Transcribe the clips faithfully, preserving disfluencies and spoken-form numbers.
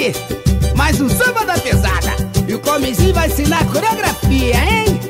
aí, mais um samba da pesada. E o Comizinho vai ensinar coreografia, hein?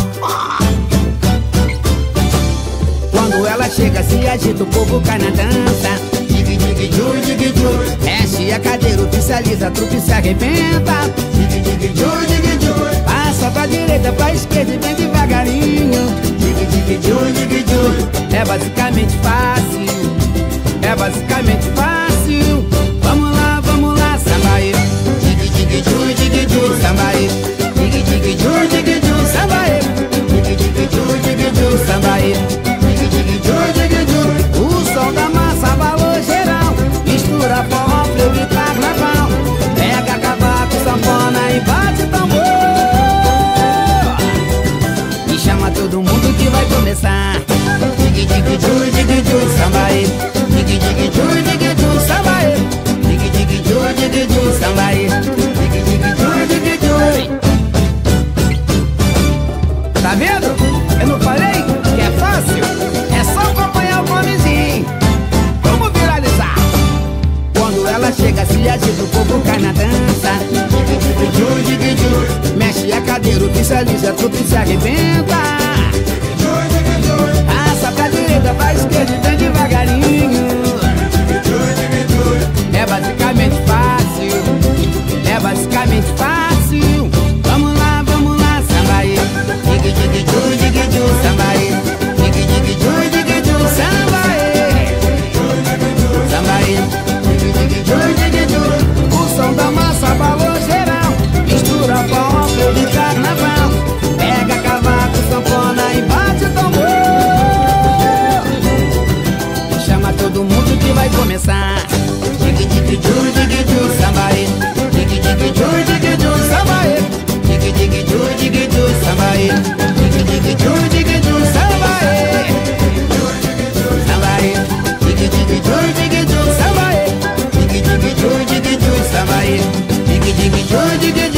Quando ela chega, se agita, o povo cai na dança. Dig, dig, ju, dig, ju. Mexe a cadeira, oficializa, a trupe se arrebenta. Dig, dig, ju, dig, ju. Passa pra direita, pra esquerda e vem devagarinho. Dig, dig, ju, dig, ju. É basicamente fácil, é basicamente fácil. Vamos lá, vamos lá, samba aí. Dig, dig, ju, dig, ju, samba aí. Dig, dig, ju, dig, ju, samba aí. Dig, dig, ju, dig, ju, samba aí. Dig, dig, ju, dig, ju. O som da massa, valor geral. Mistura forró, frevo e carnaval. Pega cavaco, sanfona e bate tambor. E chama todo mundo que vai começar. Dig, dig, ju, dig, ju, samba aí. Dig, dig, ju, dig, ju, samba aí. Dig, dig, ju, dig, ju, samba aí. Dig, dig, ju, dig, ju. Tá vendo? Eu não falei que é fácil? É só acompanhar o Comizinho. Vamos viralizar. Quando ela chega, se agita, o povo cai na dança. Dig, dig, ju, dig, ju. Mexe a cadeira, oficializa, tudo se arrebenta. Passa pra direita, pra esquerda e vem devagarinho. É basicamente fácil, é basicamente fácil. Vamos lá, vamos lá, samba aí. Dig, dig, ju, dig, ju, samba aí. Dig, dig, ju, dig, ju, samba aí. Samba aí. Dig, dig, ju, dig, ju. O som da massa, valor geral. Mistura forró, frevo e carnaval. Pega cavaco, sanfona e bate o tambor. Chama todo mundo que vai começar. Dig, dig, ju, dig, ju, samba aí. Dig, dig, ju, dig, ju, samba aí. Dig, dig, ju, dig, ju, samba aí. Dig, dig, ju, dig, ju, samba aí. Samba aí. Dig, dig, ju, dig, ju, samba aí. Dig, dig, ju, dig, ju, samba aí. Dig, dig, ju, dig, ju.